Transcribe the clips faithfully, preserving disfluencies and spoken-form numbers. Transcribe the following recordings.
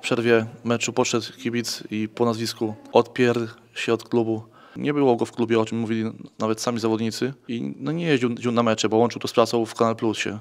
przerwie meczu podszedł kibic i po nazwisku odpierdł się od klubu. Nie było go w klubie, o czym mówili nawet sami zawodnicy. I no nie jeździł, jeździł na mecze, bo łączył to z pracą w Kanal Plusie.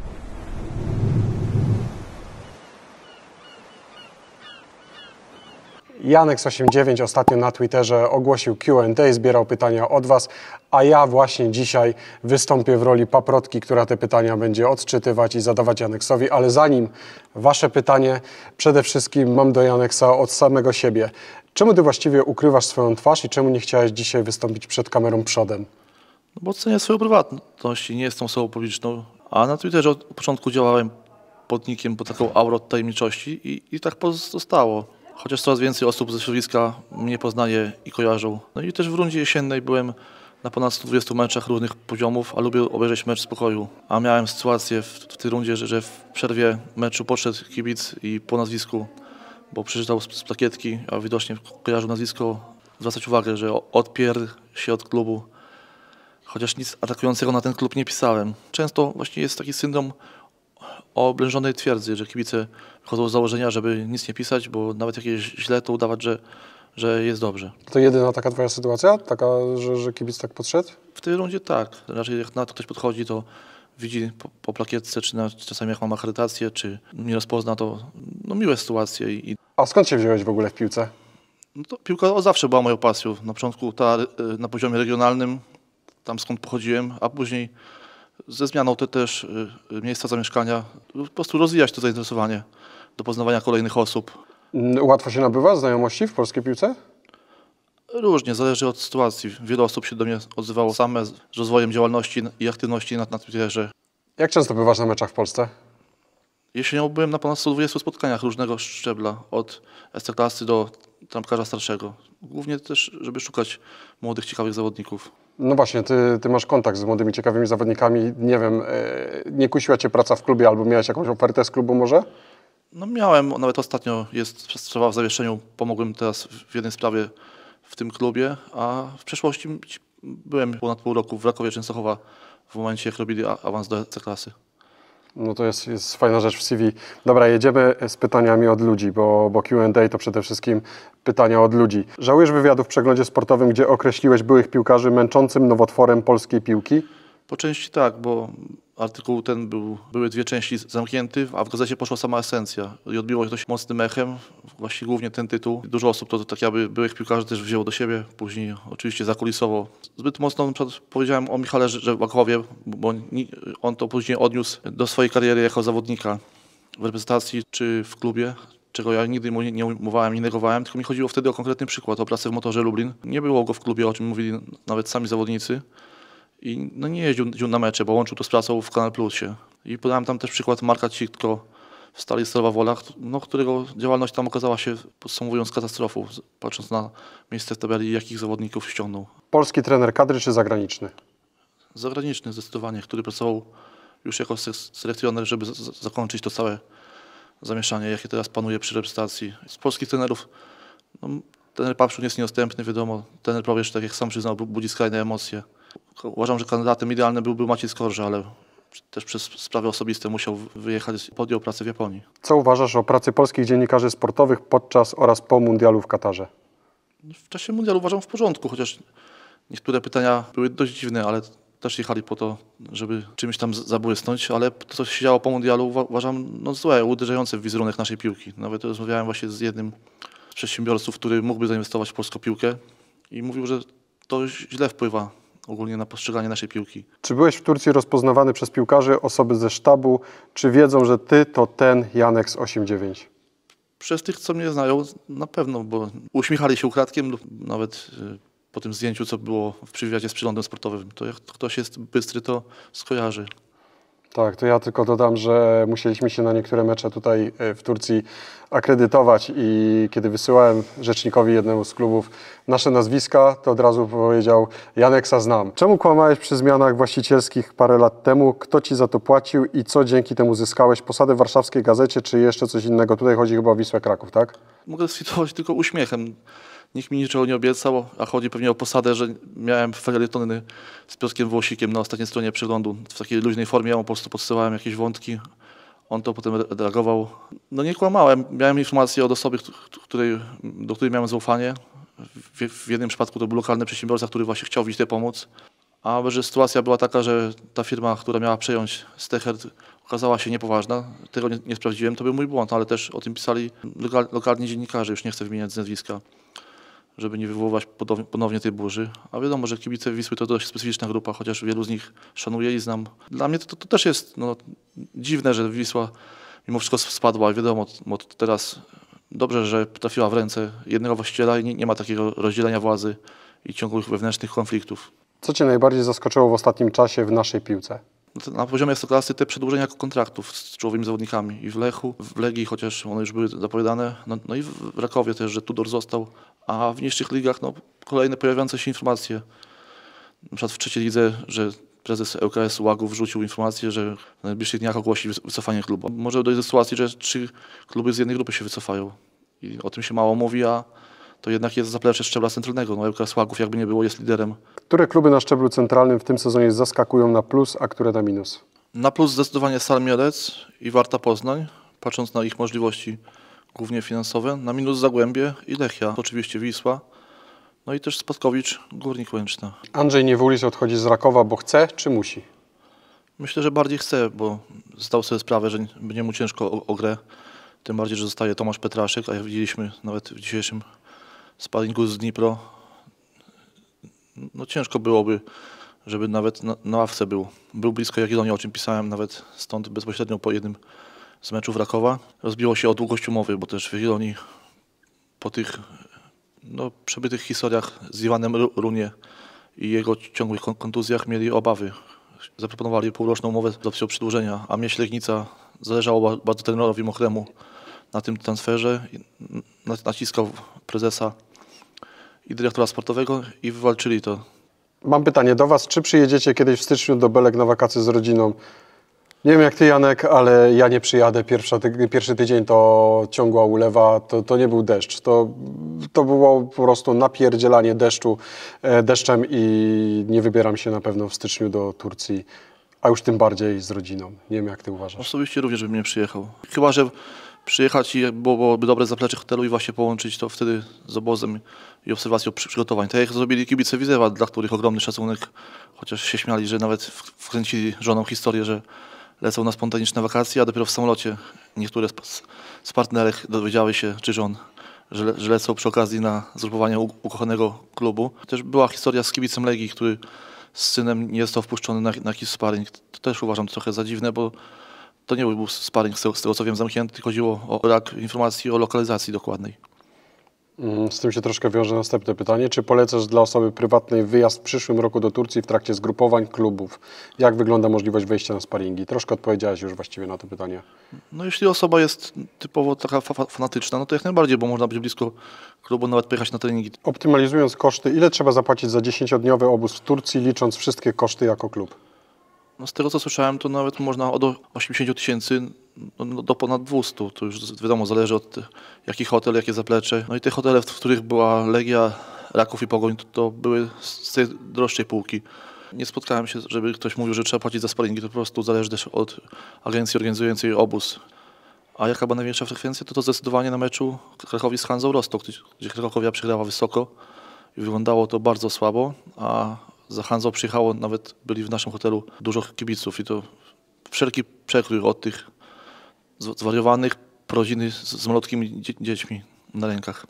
Janex osiemdziesiąt dziewięć ostatnio na Twitterze ogłosił Q and A, zbierał pytania od Was, a ja właśnie dzisiaj wystąpię w roli paprotki, która te pytania będzie odczytywać i zadawać Janexowi, ale zanim Wasze pytanie, przede wszystkim mam do Janexa od samego siebie. Czemu Ty właściwie ukrywasz swoją twarz i czemu nie chciałeś dzisiaj wystąpić przed kamerą przodem? No bo cenię swoją prywatność i nie jestem osobą publiczną, a na Twitterze od początku działałem pod nickiem, pod taką aurą tajemniczości i, i tak pozostało. Chociaż coraz więcej osób ze środowiska mnie poznaje i kojarzą. No i też w rundzie jesiennej byłem na ponad stu dwudziestu meczach różnych poziomów, a lubię obejrzeć mecz w spokoju. A miałem sytuację w, w tej rundzie, że, że w przerwie meczu podszedł kibic i po nazwisku, bo przeczytał z, z plakietki, a widocznie kojarzył nazwisko, zwracać uwagę, że odpierdł się od klubu. Chociaż nic atakującego na ten klub nie pisałem. Często właśnie jest taki syndrom o oblężonej twierdzy, że kibice wychodzą z założenia, żeby nic nie pisać, bo nawet jak jest źle, to udawać, że, że jest dobrze. To jedyna taka Twoja sytuacja? Taka, że, że kibic tak podszedł? W tej rundzie tak. Raczej jak na to ktoś podchodzi, to widzi po, po plakietce, czy na, czasami jak mam akredytację, czy mnie rozpozna, to no, miłe sytuacje. I, A skąd się wziąłeś w ogóle w piłce? no to piłka od zawsze była moją pasją. Na początku ta, na poziomie regionalnym, tam skąd pochodziłem, a później ze zmianą te też y, miejsca zamieszkania, po prostu rozwijać to zainteresowanie do poznawania kolejnych osób. Łatwo się nabywa znajomości w polskiej piłce? Różnie, zależy od sytuacji. Wiele osób się do mnie odzywało same z rozwojem działalności i aktywności na, na Twitterze. Jak często bywasz na meczach w Polsce? Jesienią byłem na ponad stu dwudziestu spotkaniach różnego szczebla, od ekstraklasy do trampkarza starszego. Głównie też, żeby szukać młodych, ciekawych zawodników. No właśnie, ty, ty masz kontakt z młodymi, ciekawymi zawodnikami. Nie wiem, nie kusiła Cię praca w klubie albo miałeś jakąś ofertę z klubu może? No miałem, nawet ostatnio jest sprawa w zawieszeniu. Pomogłem teraz w jednej sprawie w tym klubie, a w przeszłości byłem ponad pół roku w Rakowie Częstochowa w momencie, jak robili awans do ekstraklasy. No to jest, jest fajna rzecz w C V. Dobra, jedziemy z pytaniami od ludzi, bo, bo Q and A to przede wszystkim pytania od ludzi. Żałujesz wywiadu w Przeglądzie Sportowym, gdzie określiłeś byłych piłkarzy męczącym nowotworem polskiej piłki? Po części tak, bo artykuł ten był, były dwie części zamknięty, a w gazecie poszła sama esencja i odbiło się dość mocnym echem, właśnie głównie ten tytuł. Dużo osób to, to tak jakby byłych piłkarzy też wzięło do siebie, później oczywiście zakulisowo. Zbyt mocno na przykład powiedziałem o Michale Żebakowie, bo on to później odniósł do swojej kariery jako zawodnika w reprezentacji czy w klubie, czego ja nigdy mu nie, nie umowałem, nie negowałem, tylko mi chodziło wtedy o konkretny przykład, o pracę w Motorze Lublin. Nie było go w klubie, o czym mówili nawet sami zawodnicy. I no nie jeździł, jeździł na mecze, bo łączył to z pracą w Kanal Plusie. I podałem tam też przykład Marka Citko w Stali Stalowa Wola, no, którego działalność tam okazała się, podsumowując, katastrofą, patrząc na miejsce w tabeli, jakich zawodników ściągnął. Polski trener kadry czy zagraniczny? Zagraniczny zdecydowanie, który pracował już jako selekcjoner, żeby zakończyć to całe zamieszanie, jakie teraz panuje przy reprezentacji. Z polskich trenerów, no, trener Papszun jest niedostępny, wiadomo, trener Probierz, tak jak sam przyznał, budzi skrajne emocje. Uważam, że kandydatem idealnym byłby Maciej Skorża, ale też przez sprawy osobiste musiał wyjechać, podjął pracę w Japonii. Co uważasz o pracy polskich dziennikarzy sportowych podczas oraz po mundialu w Katarze? W czasie mundialu uważam w porządku, chociaż niektóre pytania były dość dziwne, ale też jechali po to, żeby czymś tam zabłysnąć, ale to, co się działo po mundialu, uważam no złe, uderzające w wizerunek naszej piłki. Nawet rozmawiałem właśnie z jednym z przedsiębiorców, który mógłby zainwestować w polską piłkę i mówił, że to źle wpływa ogólnie na postrzeganie naszej piłki. Czy byłeś w Turcji rozpoznawany przez piłkarzy, osoby ze sztabu, czy wiedzą, że ty to ten Janex osiemdziesiąt dziewięć? Przez tych, co mnie znają, na pewno, bo uśmiechali się ukradkiem, lub nawet po tym zdjęciu, co było w wywiadzie z Przeglądem Sportowym. To jak ktoś jest bystry, to skojarzy. Tak, to ja tylko dodam, że musieliśmy się na niektóre mecze tutaj w Turcji akredytować i kiedy wysyłałem rzecznikowi jednemu z klubów nasze nazwiska, to od razu powiedział: Janeksa znam. Czemu kłamałeś przy zmianach właścicielskich parę lat temu? Kto ci za to płacił i co dzięki temu zyskałeś? Posadę w warszawskiej gazecie czy jeszcze coś innego? Tutaj chodzi chyba o Wisłę Kraków, tak? Mogę skwitować tylko uśmiechem. Nikt mi niczego nie obiecał, a chodzi pewnie o posadę, że miałem felietony z Piotrkiem Włosikiem na ostatniej stronie Przeglądu w takiej luźnej formie. Ja mu po prostu podsyłałem jakieś wątki, On to potem reagował. No nie kłamałem. Miałem informację od osoby, której, do której miałem zaufanie. W, w jednym przypadku to był lokalny przedsiębiorca, który właśnie chciał Wiśle pomóc. A że sytuacja była taka, że ta firma, która miała przejąć Stecher, okazała się niepoważna. Tego nie, nie sprawdziłem, to był mój błąd, ale też o tym pisali lokal, lokalni dziennikarze, już nie chcę wymieniać z nazwiska, żeby nie wywoływać ponownie, ponownie tej burzy. A wiadomo, że kibice Wisły to dość specyficzna grupa, chociaż wielu z nich szanuję i znam. Dla mnie to, to też jest no, dziwne, że Wisła mimo wszystko spadła. Wiadomo, bo teraz dobrze, że trafiła w ręce jednego właściciela i nie, nie ma takiego rozdzielenia władzy i ciągłych wewnętrznych konfliktów. Co Cię najbardziej zaskoczyło w ostatnim czasie w naszej piłce? Na poziomie Ekstraklasy te przedłużenia kontraktów z czołowymi zawodnikami i w Lechu, w Legii, chociaż one już były zapowiadane, no, no i w Rakowie też, że Tudor został, a w niższych ligach no, kolejne pojawiające się informacje. Na przykład w trzeciej lidze, że prezes L K S Łagów wrzucił informację, że w najbliższych dniach ogłosi wycofanie klubu. Może dojść do sytuacji, że trzy kluby z jednej grupy się wycofają i o tym się mało mówi, a to jednak jest zaplecze szczebla centralnego. No, L K S Łagów jakby nie było jest liderem. Które kluby na szczeblu centralnym w tym sezonie zaskakują na plus, a które na minus? Na plus zdecydowanie Stal Mielec i Warta Poznań, patrząc na ich możliwości głównie finansowe. Na minus Zagłębie i Lechia, oczywiście Wisła. No i też Spadkowicz, Górnik Łęczna. Andrzej Niewulis odchodzi z Rakowa, bo chce czy musi? Myślę, że bardziej chce, bo zdał sobie sprawę, że będzie mu ciężko o, o grę. Tym bardziej, że zostaje Tomasz Petraszek, a jak widzieliśmy nawet w dzisiejszym sparingu z Dnipro, no ciężko byłoby, żeby nawet na, na ławce był. Był blisko Jagiellonii, o czym pisałem nawet stąd bezpośrednio po jednym z meczów Rakowa. Rozbiło się o długość umowy, bo też w Jagiellonii po tych no, przebytych historiach z Iwanem Runie i jego ciągłych kontuzjach mieli obawy. Zaproponowali półroczną umowę z opcją przedłużenia, a Mieś Legnica zależało bardzo trenerowi Mochremu na tym transferze. Naciskał prezesa i dyrektora sportowego i wywalczyli to. Mam pytanie do Was, czy przyjedziecie kiedyś w styczniu do Belek na wakacje z rodziną? Nie wiem jak Ty, Janek, ale ja nie przyjadę. Pierwsza, ty, pierwszy tydzień to ciągła ulewa, to, to nie był deszcz. To, to było po prostu napierdzielanie deszczu, e, deszczem i nie wybieram się na pewno w styczniu do Turcji, a już tym bardziej z rodziną. Nie wiem jak Ty uważasz. Osobiście również bym nie przyjechał. Chyba że przyjechać i byłoby dobre zaplecze hotelu i właśnie połączyć to wtedy z obozem i obserwacją przygotowań. Tak jak zrobili kibice Widzewa, dla których ogromny szacunek, chociaż się śmiali, że nawet wkręcili żoną historię, że lecą na spontaniczne wakacje, a dopiero w samolocie niektóre z, z partnerek dowiedziały się, czy żon, że, le, że lecą przy okazji na zgrupowanie u, ukochanego klubu. Też była historia z kibicem Legii, który z synem nie został wpuszczony na, na jakiś sparring. To też uważam trochę za dziwne, bo to nie był sparring, z tego, z tego co wiem, zamknięty, tylko chodziło o brak informacji o lokalizacji dokładnej. Z tym się troszkę wiąże następne pytanie. Czy polecasz dla osoby prywatnej wyjazd w przyszłym roku do Turcji w trakcie zgrupowań klubów? Jak wygląda możliwość wejścia na sparingi? Troszkę odpowiedziałeś już właściwie na to pytanie. No jeśli osoba jest typowo taka fa fanatyczna, no to jak najbardziej, bo można być blisko klubu, nawet pojechać na treningi. Optymalizując koszty, ile trzeba zapłacić za dziesięciodniowy obóz w Turcji, licząc wszystkie koszty jako klub? No z tego co słyszałem, to nawet można od osiemdziesięciu tysięcy no, do ponad dwustu. To już wiadomo, zależy od jaki hotel, jakie zaplecze. No i te hotele, w których była Legia, Raków i Pogoń, to, to były z tej droższej półki. Nie spotkałem się, żeby ktoś mówił, że trzeba płacić za sparingi. To po prostu zależy też od agencji organizującej obóz. A jaka była największa frekwencja, to to zdecydowanie na meczu Krakowi z Hanzą Rostock, gdzie Krakowia przegrała wysoko i wyglądało to bardzo słabo, a za Hanzą przyjechało, nawet byli w naszym hotelu dużo kibiców i to wszelki przekrój od tych zwariowanych po rodziny z, z malutkimi dzie dziećmi na rękach.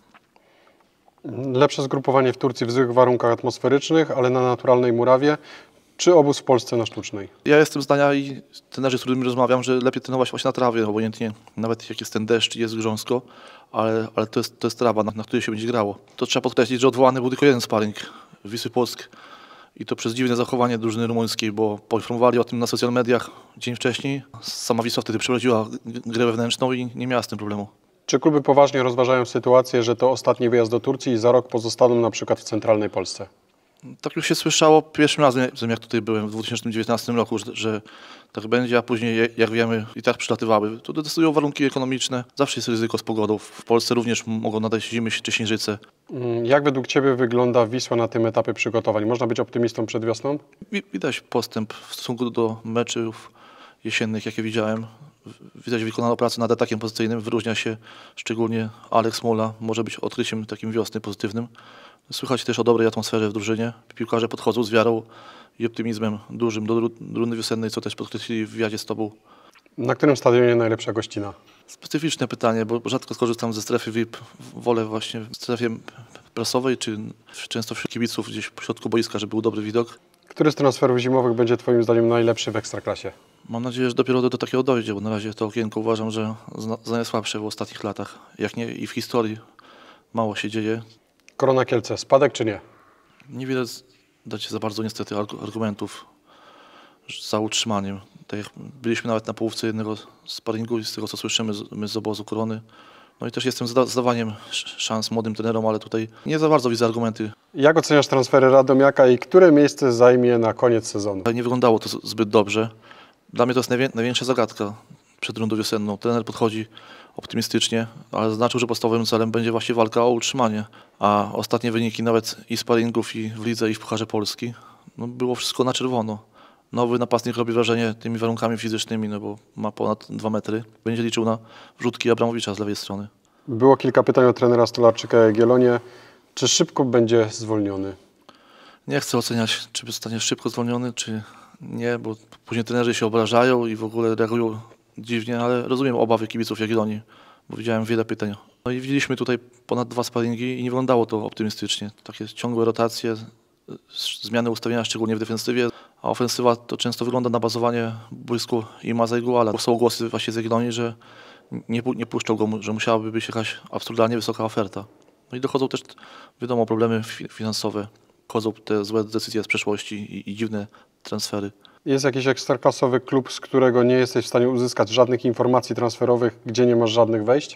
Lepsze zgrupowanie w Turcji w złych warunkach atmosferycznych, ale na naturalnej murawie, czy obóz w Polsce na sztucznej? Ja jestem zdania i trenerzy, z którymi rozmawiam, że lepiej trenować właśnie na trawie, obojętnie nawet jak jest ten deszcz i jest grząsko, ale, ale to, jest, to jest trawa, na, na której się będzie grało. To trzeba podkreślić, że odwołany był tylko jeden sparring Wisły Płock. I to przez dziwne zachowanie drużyny rumuńskiej, bo poinformowali o tym na social mediach dzień wcześniej. Sama Wisła wtedy przeprowadziła grę wewnętrzną i nie miała z tym problemu. Czy kluby poważnie rozważają sytuację, że to ostatni wyjazd do Turcji i za rok pozostaną na przykład w centralnej Polsce? Tak już się słyszało pierwszym razem, jak tutaj byłem w dwa tysiące dziewiętnastym roku, że, że tak będzie, a później, jak wiemy, i tak przylatywały. To decydują warunki ekonomiczne. Zawsze jest ryzyko z pogodą. W Polsce również mogą nadać zimy czy księżyce. Jak według Ciebie wygląda Wisła na tym etapie przygotowań? Można być optymistą przed wiosną? Widać postęp w stosunku do meczów jesiennych, jakie widziałem. widać wykonaną pracę nad atakiem pozycyjnym. Wyróżnia się szczególnie Aleks Mula, może być odkryciem takim wiosny pozytywnym. Słychać też o dobrej atmosferze w drużynie. Piłkarze podchodzą z wiarą i optymizmem dużym do rundy wiosennej, co też podkreślili w wywiadzie z tobą. Na którym stadionie najlepsza gościna? Specyficzne pytanie, bo rzadko skorzystam ze strefy V I P. Wolę właśnie w strefie prasowej, czy często wśród kibiców gdzieś w środku boiska, żeby był dobry widok. Który z transferów zimowych będzie twoim zdaniem najlepszy w Ekstraklasie? Mam nadzieję, że dopiero do, do takiego dojdzie, bo na razie to okienko uważam, że zna- za najsłabsze w ostatnich latach. Jak nie i w historii mało się dzieje. Korona Kielce, spadek czy nie? Niewiele z- dać za bardzo niestety argu- argumentów za utrzymaniem. Tak jak byliśmy nawet na połówce jednego sparingu i z tego co słyszymy z, my z obozu Korony. No i też jestem za zdawaniem sz- szans młodym trenerom, ale tutaj nie za bardzo widzę argumenty. Jak oceniasz transfery Radomiaka i które miejsce zajmie na koniec sezonu? Ale nie wyglądało to z- zbyt dobrze. Dla mnie to jest najwię- największa zagadka przed rundą wiosenną. Trener podchodzi optymistycznie, ale zaznaczył, że podstawowym celem będzie właśnie walka o utrzymanie. A ostatnie wyniki nawet i sparingów, i w lidze, i w Pucharze Polski, no było wszystko na czerwono. Nowy napastnik robi wrażenie tymi warunkami fizycznymi, no bo ma ponad dwa metry. Będzie liczył na wrzutki Abramowicza z lewej strony. Było kilka pytań od trenera Stolarczyka Jagiellonie. Czy szybko będzie zwolniony? Nie chcę oceniać, czy zostanie szybko zwolniony, czy nie, bo później trenerzy się obrażają i w ogóle reagują dziwnie, ale rozumiem obawy kibiców Jagiellonii, bo widziałem wiele pytań. No i widzieliśmy tutaj ponad dwa sparingi i nie wyglądało to optymistycznie. Takie ciągłe rotacje, z- zmiany ustawienia, szczególnie w defensywie, a ofensywa to często wygląda na bazowanie Błysku i Maza i Guala. Są głosy właśnie z Jagiellonii, że nie, pu- nie puszczą go, że musiałaby być jakaś absurdalnie wysoka oferta. No i dochodzą też, wiadomo, problemy fi- finansowe. Chodzą te złe decyzje z przeszłości i, i dziwne transfery. Jest jakiś ekstraklasowy klub, z którego nie jesteś w stanie uzyskać żadnych informacji transferowych, gdzie nie masz żadnych wejść?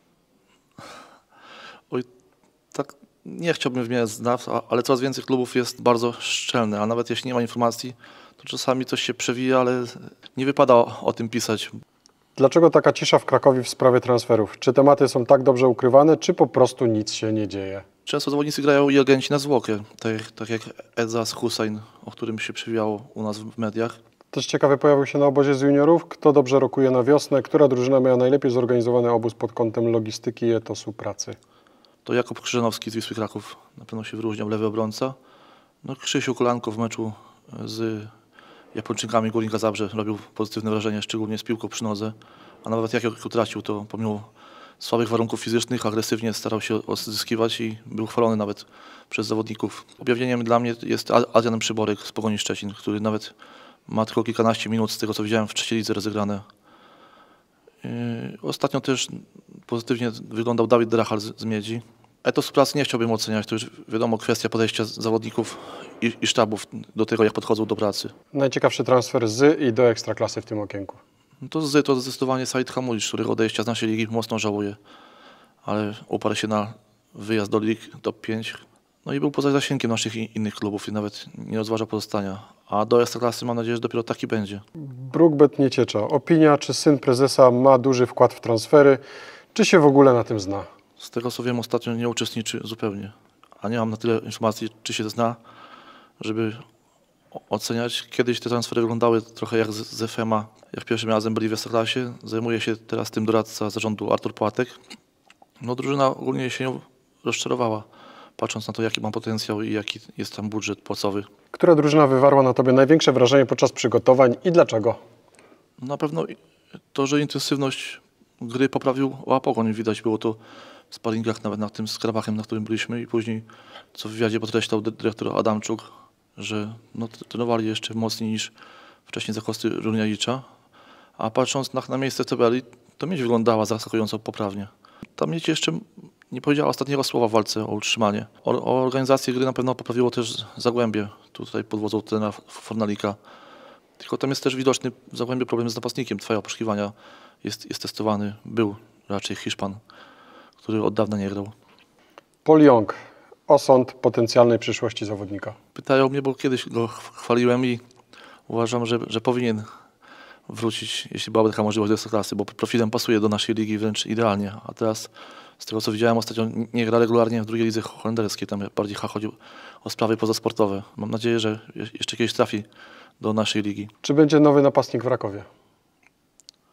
Oj, tak nie chciałbym wymieniać nazw, a- ale coraz więcej klubów jest bardzo szczelne, a nawet jeśli nie ma informacji, to czasami coś się przewija, ale nie wypada o, o tym pisać. Dlaczego taka cisza w Krakowie w sprawie transferów? Czy tematy są tak dobrze ukrywane, czy po prostu nic się nie dzieje? Często zawodnicy grają i agenci na zwłokę, tak, tak jak Edzas Hussein, o którym się przewijało u nas w mediach. Też ciekawy pojawił się na obozie z juniorów. Kto dobrze rokuje na wiosnę? Która drużyna miała najlepiej zorganizowany obóz pod kątem logistyki i etosu pracy? To Jakub Krzyżanowski z Wisły Kraków na pewno się wyróżniał, lewy obrońca. No, Krzysiu Kolanko w meczu z Japończykami Górnika Zabrze robił pozytywne wrażenie, szczególnie z piłką przy nodze. A nawet jak ją tracił, to pomimo słabych warunków fizycznych agresywnie starał się odzyskiwać i był chwalony nawet przez zawodników. Objawieniem dla mnie jest A- Adrian Przyborek z Pogoni Szczecin, który nawet ma tylko kilkanaście minut z tego co widziałem w trzeciej lidze rozegrane. Yy, Ostatnio też pozytywnie wyglądał Dawid Drachal z, z Miedzi. Etos pracy nie chciałbym oceniać, to już wiadomo kwestia podejścia zawodników i, i sztabów do tego, jak podchodzą do pracy. Najciekawszy transfer z i do Ekstraklasy w tym okienku. No to, z, to zdecydowanie Said Hamulicz, którego odejścia z naszej ligi mocno żałuję, ale uparł się na wyjazd do lig top pięć. No i był poza zasięgiem naszych i- innych klubów i nawet nie rozważa pozostania. A do Ekstraklasy mam nadzieję, że dopiero taki będzie. Brookbet Nieciecza. Opinia, czy syn prezesa ma duży wkład w transfery, czy się w ogóle na tym zna? Z tego co wiem, ostatnio nie uczestniczy zupełnie, a nie mam na tyle informacji, czy się zna, żeby o- oceniać. Kiedyś te transfery wyglądały trochę jak z, z F M a, jak pierwszym razem byli w Ekstraklasie. Zajmuje się teraz tym doradca zarządu Artur Płatek. No drużyna ogólnie się nią rozczarowała, patrząc na to, jaki ma potencjał i jaki jest tam budżet płacowy. Która drużyna wywarła na tobie największe wrażenie podczas przygotowań i dlaczego? Na pewno to, że intensywność gry poprawił Pogoń, widać było to w sparingach, nawet na tym z Karabachem, na którym byliśmy i później, co w wywiadzie podkreślał dy- dyrektor Adamczuk, że no, t- trenowali jeszcze mocniej niż wcześniej za kosty Runiajicza, a patrząc na, na miejsce tabeli, to Miedź wyglądała zaskakująco poprawnie. Ta Miedź jeszcze nie powiedziała ostatniego słowa w walce o utrzymanie. O, o organizację gry na pewno poprawiło też Zagłębie, tutaj pod wodzą trenera Fornalika. Tylko tam jest też widoczny w Zagłębiu problem z napastnikiem. Trwają poszukiwania, jest, jest testowany, był raczej Hiszpan, który od dawna nie grał. Paul Young. Osąd potencjalnej przyszłości zawodnika. Pytają mnie, bo kiedyś go ch- chwaliłem i uważam, że, że powinien wrócić, jeśli byłaby taka możliwość do Ekstraklasy, bo profilem pasuje do naszej ligi wręcz idealnie. A teraz, z tego co widziałem ostatnio, n- nie gra regularnie w drugiej lidze holenderskiej, tam bardziej chodzi o sprawy pozasportowe. Mam nadzieję, że je- jeszcze kiedyś trafi do naszej ligi. Czy będzie nowy napastnik w Rakowie?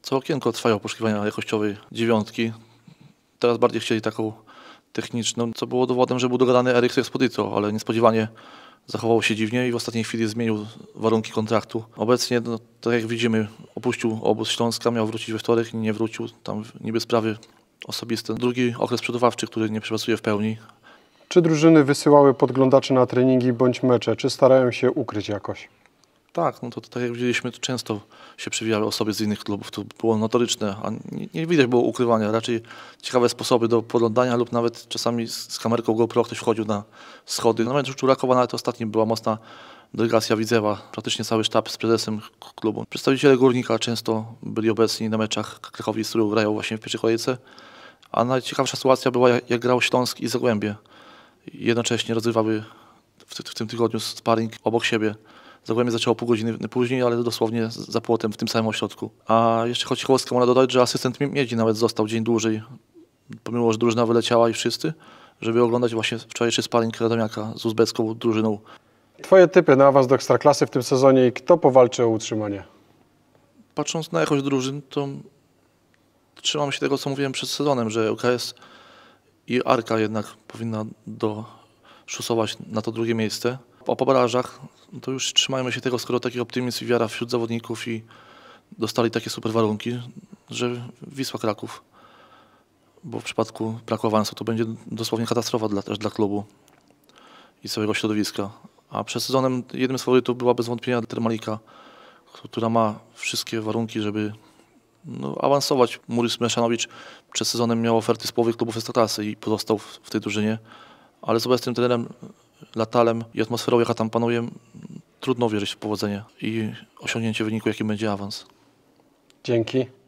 Co okienko trwają poszukiwania jakościowej dziewiątki. Teraz bardziej chcieli taką techniczną, co było dowodem, że był dogadany Erik Exposito, ale niespodziewanie zachował się dziwnie i w ostatniej chwili zmienił warunki kontraktu. Obecnie, no, tak jak widzimy, opuścił obóz Śląska, miał wrócić we wtorek, nie wrócił, tam niby sprawy osobiste. Drugi okres przygotowawczy, który nie pracuje w pełni. Czy drużyny wysyłały podglądaczy na treningi bądź mecze, czy starają się ukryć jakoś? Tak, no to, to tak jak widzieliśmy, to często się przewijały osoby z innych klubów, to było notoryczne, a nie, nie widać było ukrywania, raczej ciekawe sposoby do podglądania lub nawet czasami z, z kamerką GoPro ktoś wchodził na schody. Nawet Czurakowa nawet ostatnio była mocna delegacja Widzewa, praktycznie cały sztab z prezesem klubu. Przedstawiciele Górnika często byli obecni na meczach Krakowi, z którą grają właśnie w pierwszej kolejce, a najciekawsza sytuacja była jak, jak grał Śląsk i Zagłębie. Jednocześnie rozgrywały w, w tym tygodniu sparring obok siebie. Zagłębie zaczęło pół godziny później, ale dosłownie za płotem w tym samym ośrodku. A jeszcze choć Kołowska można dodać, że asystent Miedzi nawet został dzień dłużej, pomimo że drużyna wyleciała i wszyscy, żeby oglądać właśnie wczorajszy sparring Radomiaka z uzbecką drużyną. Twoje typy na awans do Ekstraklasy w tym sezonie i kto powalczy o utrzymanie? Patrząc na jakość drużyn, to trzymam się tego, co mówiłem przed sezonem, że U K S i Arka jednak powinna doszusować na to drugie miejsce. A po barażach to już trzymajmy się tego, skoro taki optymizm i wiara wśród zawodników i dostali takie super warunki, że Wisła Kraków, bo w przypadku braku awansu to będzie dosłownie katastrofa dla, też dla klubu i całego środowiska. A przed sezonem jednym z faworytów była bez wątpienia Termalika, która ma wszystkie warunki, żeby no, awansować. Muris Meszanowicz przed sezonem miał oferty z połowy klubów Ekstraklasy i pozostał w, w tej drużynie, ale z obecnym trenerem Latalem i atmosferą, jaka tam panuje, trudno wierzyć w powodzenie i osiągnięcie wyniku, jakim będzie awans. Dzięki.